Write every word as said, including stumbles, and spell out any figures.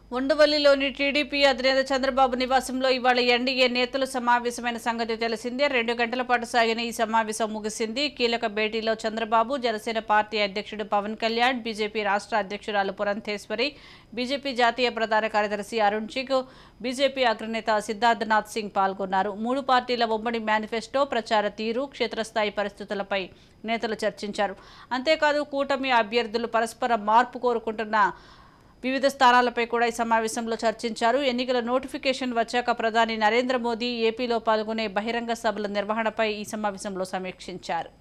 ఉండవల్లిలోని TDP అధినేత చంద్రబాబు నివాసంలో ఇవాళ ఎన్డీఏ నేతలు సమావేశమైన సంగతి తెలిసిందే. రెండు గంటల పాటు సాగిన ఈ సమావేశం ముగిసింది. కీలక భేటీలో చంద్రబాబు, జనసేన పార్టీ అధ్యక్షుడు పవన్ కళ్యాణ్, బీజేపీ రాష్ట్ర అధ్యక్షురాలు పురంధేశ్వరి, బీజేపీ జాతీయ ప్రధాన కార్యదర్శి అరుణ్ సింగ్, బీజేపీ అగ్రనేత సిద్ధార్థనాథ్ సింగ్ పాల్గొన్నారు. మూడు పార్టీల ఉమ్మడి మేనిఫెస్టో, ప్రచార తీరు, క్షేత్రస్థాయి పరిస్థితులపై నేతలు చర్చించారు. అంతేకాదు కూటమి అభ్యర్థులు పరస్పర మార్పు కోరుకుంటున్న వివిధ స్థానాలపై కూడా ఈ సమావేశంలో చర్చించారు. ఎన్నికల నోటిఫికేషన్ వచ్చాక ప్రధాని నరేంద్ర మోదీ ఏపీలో పాల్గొనే బహిరంగ సభల నిర్వహణపై ఈ సమావేశంలో సమీక్షించారు.